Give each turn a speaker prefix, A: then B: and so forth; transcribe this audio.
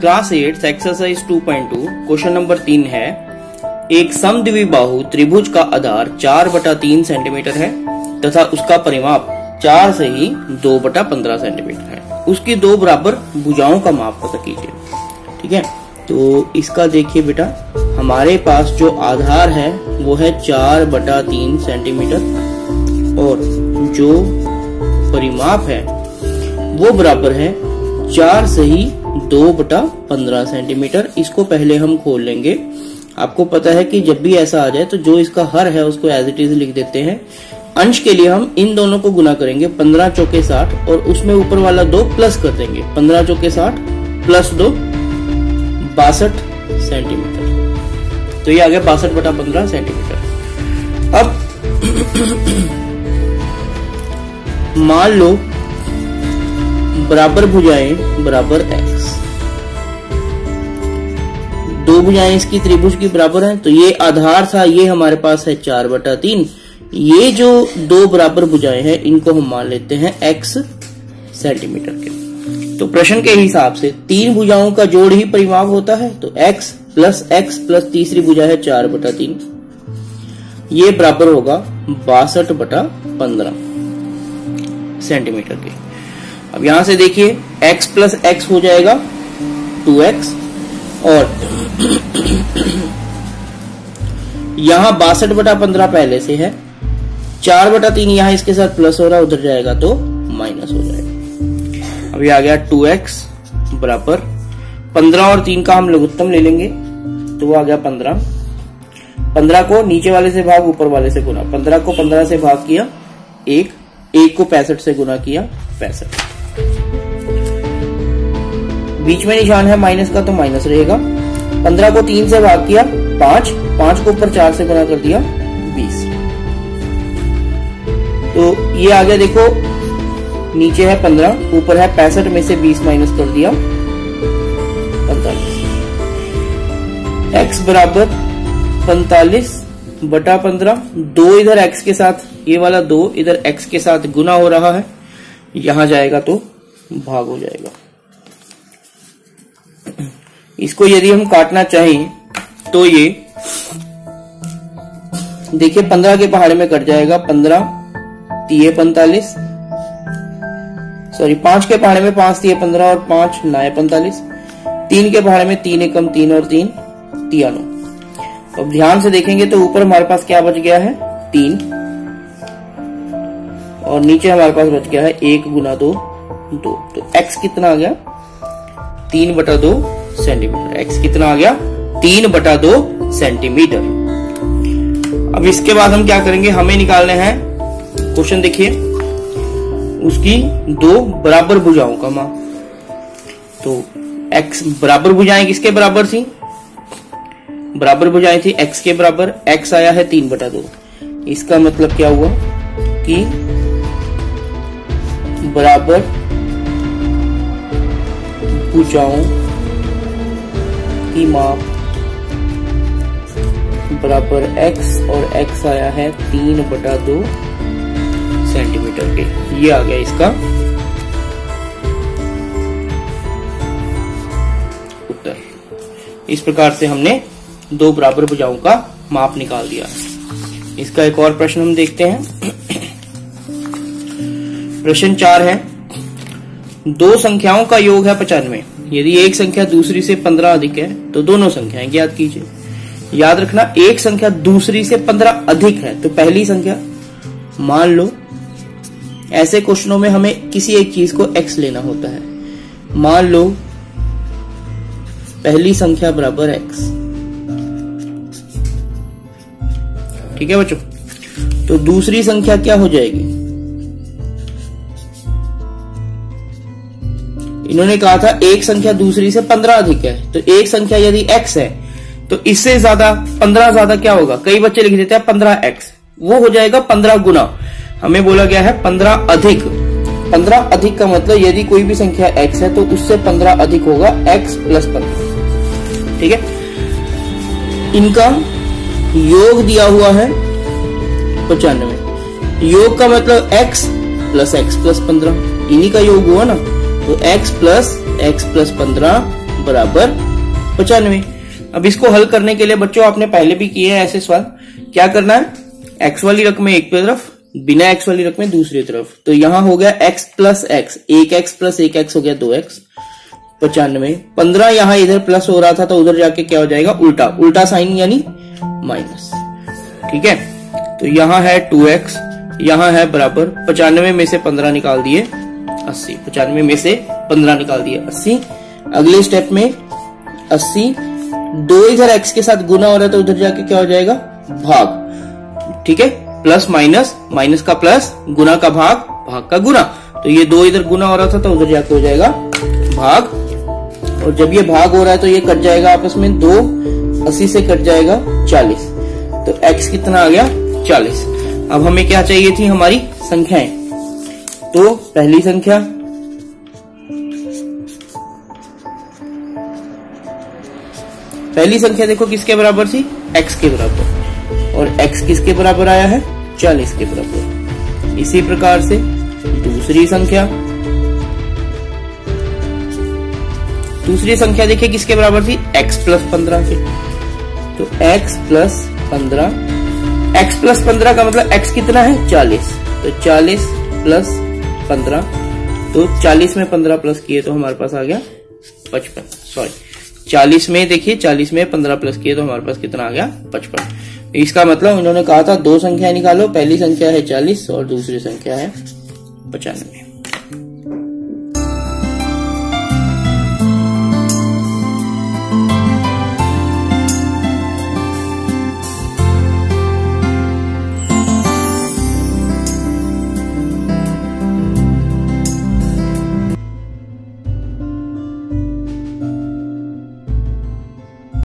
A: Class 8 exercise 2.2 question number 3 है। एक समद्विबाहु त्रिभुज का आधार 4/3 सेंटीमीटर है तथा उसका परिमाप 4 से ही 2/15 सेंटीमीटर है। उसकी दो बराबर भुजाओं का माप पता कीजिए। ठीक है, तो इसका देखिए बेटा, हमारे पास जो आधार है वो है 4/3 सेंटीमीटर और जो परिमाप है वो बराबर है 4 से ही 2/15 सेंटीमीटर। इसको पहले हम खोल लेंगे। आपको पता है कि जब भी ऐसा आ जाए तो जो इसका हर है उसको एज इट इज लिख देते हैं। अंश के लिए हम इन दोनों को गुना करेंगे, 15 चौके 60 और उसमें ऊपर वाला 2 प्लस कर देंगे। 15 चौके 60 प्लस 2 62 सेंटीमीटर। तो ये आ गया 62/15 सेंटीमीटर। अब मान लो बराबर भुजाएं बराबर x, दो भुजाएं इसकी त्रिभुज की बराबर हैं, तो ये आधार था, ये हमारे पास है 4/3। ये जो दो बराबर भुजाएं हैं इनको हम मान लेते हैं x सेंटीमीटर के। तो प्रश्न के हिसाब से तीन भुजाओं का जोड़ ही परिमाप होता है, तो x प्लस तीसरी भुजा है 4/3, ये बराबर होगा 62/15 सेंटीमीटर के। अब यहां से देखिए x प्लस x हो जाएगा 2x और यहां 62/15 पहले से है, 4/3 यहां इसके साथ प्लस हो रहा है, उधर जाएगा तो माइनस हो जाएगा। अब ये आ गया 2x बराबर 15 और 3 का हम लघुत्तम ले लेंगे तो वो आ गया 15। 15 को नीचे वाले से भाग ऊपर वाले से गुना, 15 को 15 से भाग किया 1 को 65 से गुना किया 65। बीच में निशान है माइनस का तो माइनस रहेगा। 15 को 3 से भाग किया 5 को ऊपर 4 से गुना कर दिया 20। तो ये आ गया, देखो नीचे है 15, ऊपर है 65 में से 20 माइनस कर दिया 45। x बराबर 45/15। 2 इधर x के साथ, ये वाला 2 इधर x के साथ गुना हो रहा है, यहां जाएगा तो भाग हो जाएगा। इसको यदि हम काटना चाहें तो ये देखिए 15 के पहाड़े में कट जाएगा, 15 3 45, सॉरी 5 के पहाड़े में 5 3 15 और 5 9 45, 3 के पहाड़े में 3 एकम 3 और 3 9। अब ध्यान से देखेंगे तो ऊपर हमारे पास क्या बच गया है 3 और नीचे हमारे पास बच गया है 1 गुना 2 2। तो x कितना आ गया 3/2 सेंटीमीटर। x कितना आ गया 3/2 सेंटीमीटर। अब इसके बाद हम क्या करेंगे, हमें निकालने हैं, क्वेश्चन देखिए, उसकी दो बराबर भुजाओं का माप। तो x बराबर भुजाएं किसके बराबर थी, बराबर भुजाएं थी x के बराबर, x आया है 3/2। इसका मतलब क्या हुआ कि बराबर भुजाओं की माप बराबर x और x आया है 3/2 सेंटीमीटर के। ये आ गया इसका उत्तर। इस प्रकार से हमने दो बराबर भुजाओं का माप निकाल दिया। इसका एक और प्रश्न हम देखते हैं। प्रश्न 4 है, दो संख्याओं का योग है 95। यदि एक संख्या दूसरी से 15 अधिक है तो दोनों संख्याएं ज्ञात कीजिए। याद रखना, एक संख्या दूसरी से 15 अधिक है तो पहली संख्या, मान लो ऐसे क्वेश्चनों में हमें किसी एक चीज को x लेना होता है। मान लो पहली संख्या बराबर x, ठीक है बच्चों। तो दूसरी संख्या क्या हो जाएगी, इन्होंने कहा था एक संख्या दूसरी से 15 अधिक है, तो एक संख्या यदि x है तो इससे ज्यादा 15 ज्यादा क्या होगा, कई बच्चे लिख देते हैं 15x, वो हो जाएगा 15 गुना। हमें बोला गया है 15 अधिक। 15 अधिक का मतलब यदि कोई भी संख्या x है तो उससे 15 अधिक होगा x प्लस 15। ठीक है, इनका योग दिया हुआ है 95। योग का मतलब x प्लस 15, इन्हीं का योग हुआ ना। तो x प्लस 15 बराबर 95। अब इसको हल करने के लिए बच्चों आपने पहले भी किए हैं ऐसे सवाल। क्या करना है, x वाली रकमें एक तरफ, बिना x वाली रकमें दूसरी तरफ। तो यहां हो गया x plus x, 1x plus 1x हो गया 2x, 95। 15 यहां इधर प्लस हो रहा था तो उधर जाके क्या हो जाएगा, उल्टा, उल्टा साइन यानी माइनस। ठीक है, तो यहां है 2x, यहां है बराबर 95 में से 15 निकाल दिए 80, 95 में से 15 निकाल दिए 80। अगले स्टेप में 80, 2 इधर x के साथ गुना हो रहा है तो उधर जाके क्या हो जाएगा, भाग। ठीक है, प्लस माइनस, माइनस का प्लस, गुना का भाग, भाग का गुना। तो ये 2 इधर गुना हो रहा था तो उधर जाके हो जाएगा भाग। और जब ये भाग हो रहा है तो ये कट जाएगा आपस में, 2 80 से कट जाएगा 40। तो x कितना आ गया, 40। अब हमें क्या चाहिए थी, हमारी संख्याएं। तो पहली संख्या, पहली संख्या देखो किसके बराबर थी, x के बराबर, और x किसके बराबर आया है, 40 के बराबर। इसी प्रकार से दूसरी संख्या, दूसरी संख्या देखिए किसके बराबर थी, x प्लस 15 के। तो x प्लस 15, x प्लस 15 का मतलब x कितना है, 40। तो 40 प्लस 15, तो 40 में 15 प्लस किए तो हमारे पास आ गया 55। सॉरी, 40 में देखिए, 40 में 15 प्लस किए तो हमारे पास कितना आ गया, 55। इसका मतलब उन्होंने कहा था 2 संख्या निकालो, पहली संख्या है 40 और दूसरी संख्या है 95।